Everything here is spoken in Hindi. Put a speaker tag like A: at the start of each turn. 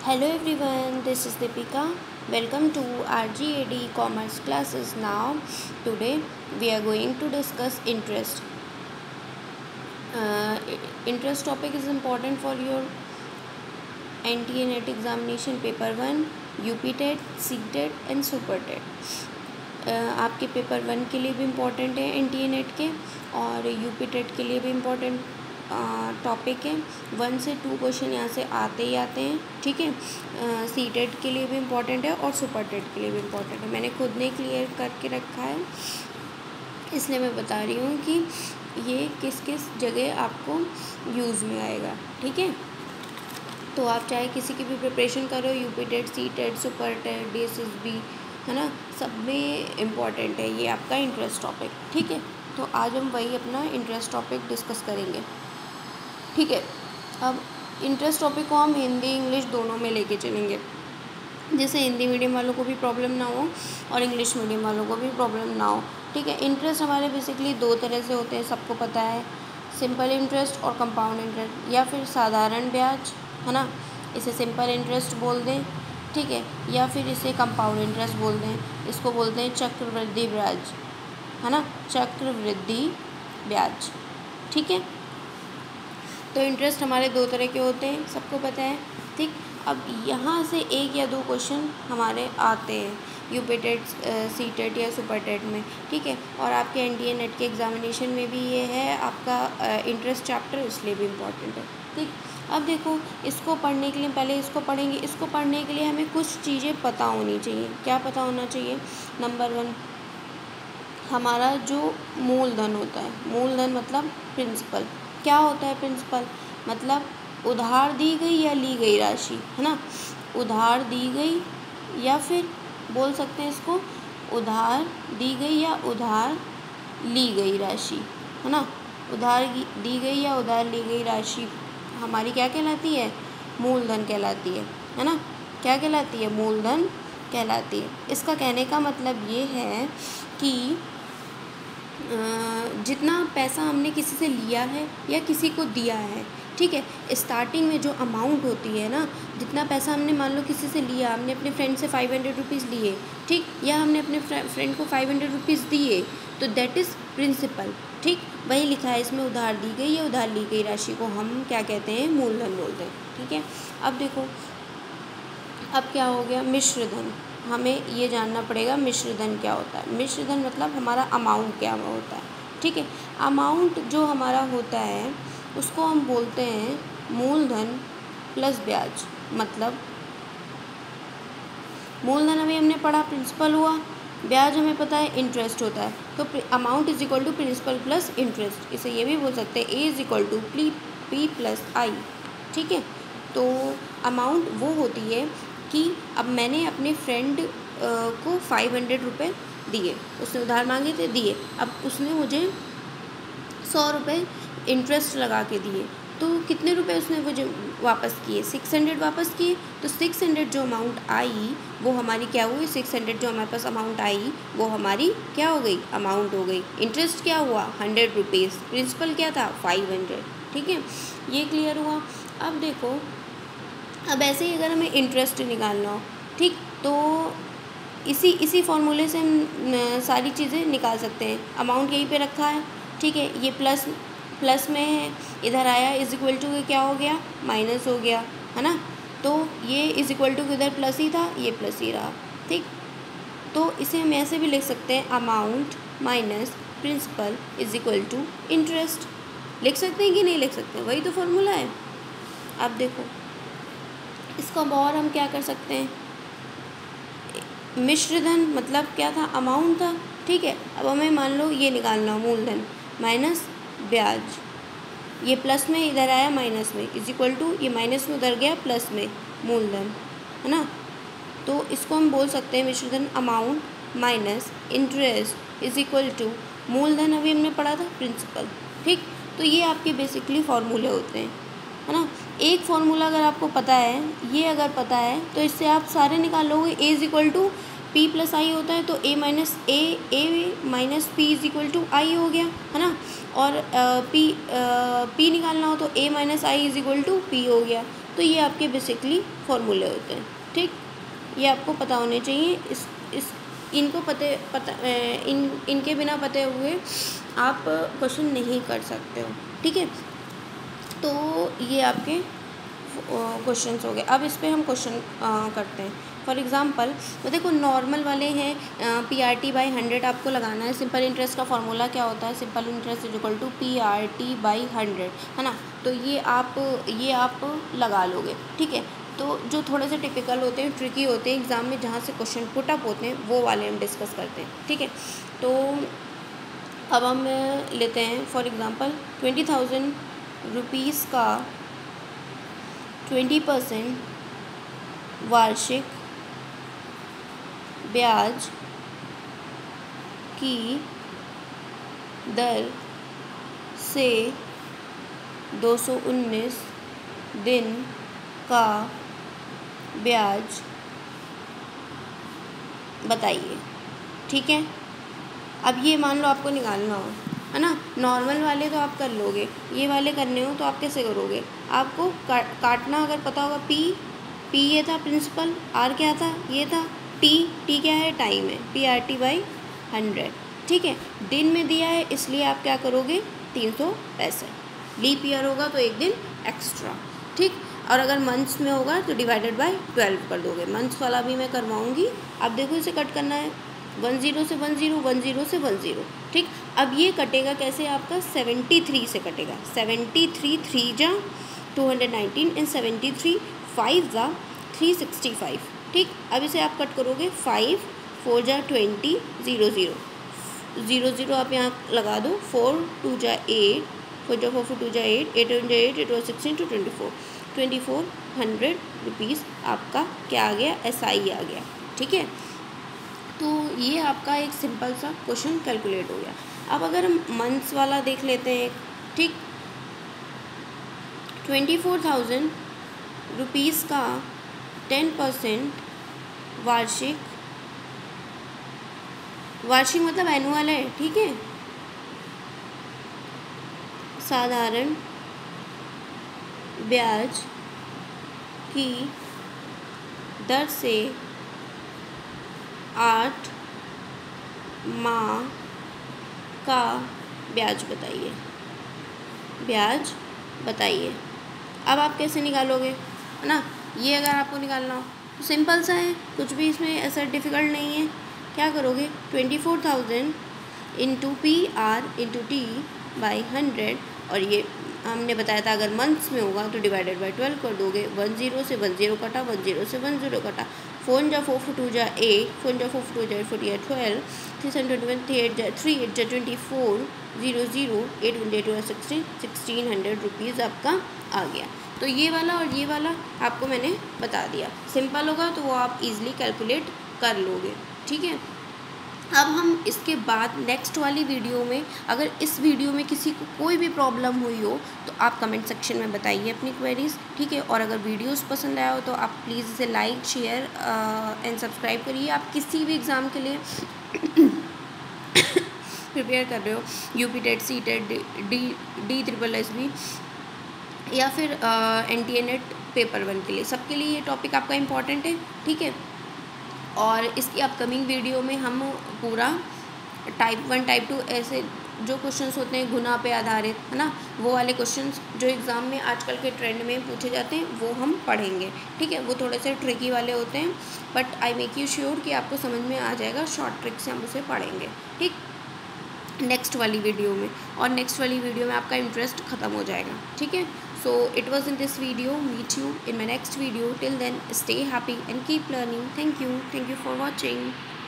A: Hello everyone, this is Deepika. Welcome to RGAD Commerce classes. Now, today we are going to discuss interest. Uh, Interest topic is important for your NTA NET examination paper 1, UP TET, C TET and Super TET. आपके पेपर 1 के लिए भी इम्पोर्टेंट है NTA NET के और UP TET के लिए भी इम्पोर्टेंट टॉपिक है। 1 से 2 क्वेश्चन यहाँ से आते ही आते हैं, ठीक है। सी टेट के लिए भी इम्पोर्टेंट है और सुपर टेट के लिए भी इम्पोर्टेंट है। मैंने खुद ने क्लियर करके रखा है, इसलिए मैं बता रही हूँ कि ये किस किस जगह आपको यूज़ में आएगा, ठीक है। तो आप चाहे किसी की भी प्रिपरेशन करो, UP TET, C TET, super TET, DSSB, है ना, सब में इम्पॉर्टेंट है ये आपका इंटरेस्ट टॉपिक, ठीक है। तो आज हम वही अपना इंटरेस्ट टॉपिक डिस्कस करेंगे, ठीक है। अब इंटरेस्ट टॉपिक को हम हिंदी इंग्लिश दोनों में लेके चलेंगे, जिससे हिंदी मीडियम वालों को भी प्रॉब्लम ना हो और इंग्लिश मीडियम वालों को भी प्रॉब्लम ना हो, ठीक है। इंटरेस्ट हमारे बेसिकली 2 तरह से होते हैं, सबको पता है, सिंपल इंटरेस्ट और कंपाउंड इंटरेस्ट, या फिर साधारण ब्याज, है ना, इसे सिंपल इंटरेस्ट बोल दें, ठीक है, या फिर इसे कंपाउंड इंटरेस्ट बोल दें, इसको बोलते हैं चक्रवृद्धि ब्याज, है ना, चक्रवृद्धि ब्याज, ठीक है। तो इंटरेस्ट हमारे 2 तरह के होते हैं, सबको पता है, ठीक। अब यहाँ से 1 या 2 क्वेश्चन हमारे आते हैं यूपी टेट, सी टेट या सुपर टेट में, ठीक है। और आपके NTA NET के एग्जामिनेशन में भी ये है आपका इंटरेस्ट चैप्टर, इसलिए भी इम्पोर्टेंट है, ठीक। अब देखो, इसको पढ़ने के लिए पहले इसको पढ़ेंगे। इसको पढ़ने के लिए हमें कुछ चीज़ें पता होनी चाहिए। क्या पता होना चाहिए? नंबर 1, हमारा जो मूलधन होता है, मूलधन मतलब प्रिंसिपल। क्या होता है प्रिंसिपल? मतलब उधार दी गई या ली गई राशि, है ना, उधार दी गई या फिर बोल सकते हैं इसको उधार दी गई या उधार ली गई राशि, है ना, उधार दी गई या उधार ली गई राशि हमारी क्या कहलाती है? मूलधन कहलाती है ना। क्या कहलाती है? मूलधन कहलाती है। इसका कहने का मतलब ये है कि जितना पैसा हमने किसी से लिया है या किसी को दिया है, ठीक है, स्टार्टिंग में जो अमाउंट होती है ना, जितना पैसा हमने मान लो किसी से लिया, हमने अपने फ्रेंड से 500 रुपीज़ लिए, ठीक, या हमने अपने फ्रेंड को 500 रुपीज़ दिए, तो दैट इज़ प्रिंसिपल, ठीक। वही लिखा है इसमें, उधार दी गई या उधार ली गई राशि को हम क्या कहते हैं? मूलधन बोलते हैं, ठीक है। अब देखो, अब क्या हो गया? मिश्र धन। हमें ये जानना पड़ेगा मिश्र धन क्या होता है। मिश्र धन मतलब हमारा अमाउंट क्या होता है, ठीक है। अमाउंट जो हमारा होता है उसको हम बोलते हैं मूलधन प्लस ब्याज। मतलब मूलधन अभी हमने पढ़ा प्रिंसिपल हुआ, ब्याज हमें पता है इंटरेस्ट होता है, तो amount is equal to principal plus interest. इसे ये भी बोल सकते हैं A is equal to P plus I, ठीक है। तो अमाउंट वो होती है कि अब मैंने अपने फ्रेंड को 500 रुपये दिए, उसने उधार मांगे थे, दिए, अब उसने मुझे 100 रुपये इंटरेस्ट लगा के दिए, तो कितने रुपए उसने मुझे वापस किए? 600 वापस किए। तो 600 जो अमाउंट आई वो हमारी क्या हुई? 600 जो हमारे पास अमाउंट आई वो हमारी क्या हो गई? अमाउंट हो गई। इंटरेस्ट क्या हुआ? 100 रुपीज़। प्रिंसिपल क्या था? 500, ठीक है। ये क्लियर हुआ। अब देखो, अब ऐसे ही अगर हमें इंटरेस्ट निकालना हो, ठीक, तो इसी फॉर्मूले से हम सारी चीज़ें निकाल सकते हैं। अमाउंट यहीं पे रखा है, ठीक है, ये प्लस में है, इधर आया, इज इक्वल टू क्या हो गया? माइनस हो गया, है ना। तो ये इज इक्वल टू इधर प्लस ही था, ये प्लस ही रहा, ठीक। तो इसे हम ऐसे भी लिख सकते हैं, amount minus principal is equal to interest. लिख सकते हैं कि नहीं लिख सकते? वही तो फॉर्मूला है। अब देखो, इसको और हम क्या कर सकते हैं? मिश्रधन मतलब क्या था? अमाउंट था, ठीक है। अब हमें मान लो ये निकालना हो, मूलधन माइनस ब्याज, ये प्लस में इधर आया माइनस में, इज इक्वल टू ये माइनस में उधर गया प्लस में, मूलधन, है ना। तो इसको हम बोल सकते हैं मिश्रधन amount minus interest is equal to मूलधन, अभी हमने पढ़ा था प्रिंसिपल, ठीक। तो ये आपके बेसिकली फॉर्मूले होते हैं, है ना। एक फॉर्मूला अगर आपको पता है, ये अगर पता है, तो इससे आप सारे निकाल लोगे। A is equal to P plus I होता है, तो A minus P is equal to I हो गया, है ना। और P निकालना हो तो A minus I is equal to P हो गया। तो ये आपके बेसिकली फॉर्मूले होते हैं, ठीक। ये आपको पता होने चाहिए। इनको इनके बिना पते हुए आप क्वेश्चन नहीं कर सकते हो, ठीक है। तो ये आपके क्वेश्चंस हो गए। अब इस पे हम क्वेश्चन करते हैं। फॉर एग्ज़ाम्पल तो देखो नॉर्मल वाले हैं, PRT/100 आपको लगाना है। सिंपल इंटरेस्ट का फॉर्मूला क्या होता है? Simple interest is equal to PRT/100, है ना। तो ये आप लगा लोगे, ठीक है। तो जो थोड़े से टिपिकल होते हैं, ट्रिकी होते हैं एग्ज़ाम में, जहाँ से क्वेश्चन पुट अप होते हैं, वो वाले हम डिस्कस करते हैं, ठीक है। तो अब हम लेते हैं फॉर एग्ज़ाम्पल 20,000 रुपीज़ का 20% वार्षिक ब्याज की दर से 219 दिन का ब्याज बताइए, ठीक है। अब ये मान लो आपको निकालना हो, है ना। नॉर्मल वाले तो आप कर लोगे, ये वाले करने हो तो आप कैसे करोगे? आपको काटना अगर पता होगा, पी ये था प्रिंसिपल, आर क्या था? ये था टी क्या है? टाइम है, PRT/100, ठीक है। दिन में दिया है इसलिए आप क्या करोगे? 365। लीप ईयर होगा तो एक दिन एक्स्ट्रा, ठीक। और अगर मंथ्स में होगा तो डिवाइडेड बाय 12 कर दोगे। मंथ्स वाला भी मैं करवाऊँगी। अब देखो इसे कट करना है, 10 से 10, 10 से 10, ठीक। अब ये कटेगा कैसे? आपका 73 से कटेगा। 73 3 जा 219 एंड 73 5 जा 365, ठीक। अब इसे आप कट करोगे, 5 4 जा 20 0 0 0 0 आप यहाँ लगा दो। 4 2 जा 8 4 जा 4 4 2 जा 8 8 1 जा 8 8 1 16 to 2400 रुपीज़ आपका क्या आ गया? SI आ गया, ठीक है। तो ये आपका एक सिंपल सा क्वेश्चन कैलकुलेट हो गया। अब अगर हम मंथ्स वाला देख लेते हैं, ठीक। 24,000 रुपीज़ का 10% वार्षिक मतलब एनुअल है, ठीक है। साधारण ब्याज की दर से 8 माह का ब्याज बताइए। अब आप कैसे निकालोगे, है ना। ये अगर आपको निकालना हो तो सिंपल सा है, कुछ भी इसमें ऐसा डिफ़िकल्ट नहीं है। क्या करोगे? 24,000 इंटू PR/T/100, और ये हमने बताया था अगर मंथ्स में होगा तो डिवाइडेड बाय 12 कर दोगे। 10 से 10 कटा, 10 से 10 कटा। 4 जा 4 2 जा 8 4 जा 4 2 जा 4 12 321 3 जा 24 0 0 8 1 8 16 1600 रुपीज़ आपका आ गया। तो ये वाला और ये वाला आपको मैंने बता दिया। सिंपल होगा तो वो आप इजीली कैलकुलेट कर लोगे, ठीक है। अब हम इसके बाद नेक्स्ट वाली वीडियो में, अगर इस वीडियो में किसी को कोई भी प्रॉब्लम हुई हो तो आप कमेंट सेक्शन में बताइए अपनी क्वेरीज, ठीक है। और अगर वीडियोस पसंद आया हो तो आप प्लीज़ इसे लाइक शेयर एंड सब्सक्राइब करिए। आप किसी भी एग्ज़ाम के लिए प्रिपेयर कर रहे हो, UP TET, C TET, DSSB या फिर NTA NET पेपर 1 के लिए, सबके लिए ये टॉपिक आपका इम्पॉर्टेंट है, ठीक है। और इसकी अपकमिंग वीडियो में हम पूरा टाइप 1 टाइप 2 ऐसे जो क्वेश्चंस होते हैं गुना पे आधारित, है ना, वो वाले क्वेश्चंस जो एग्ज़ाम में आजकल के ट्रेंड में पूछे जाते हैं वो हम पढ़ेंगे, ठीक है। वो थोड़े से ट्रिकी वाले होते हैं, but I make you sure कि आपको समझ में आ जाएगा। शॉर्ट ट्रिक से हम उसे पढ़ेंगे, ठीक, नेक्स्ट वाली वीडियो में। और नेक्स्ट वाली वीडियो में आपका इंटरेस्ट ख़त्म हो जाएगा, ठीक है। So it was in this video. Meet you in my next video. Till then, stay happy and keep learning. Thank you for watching.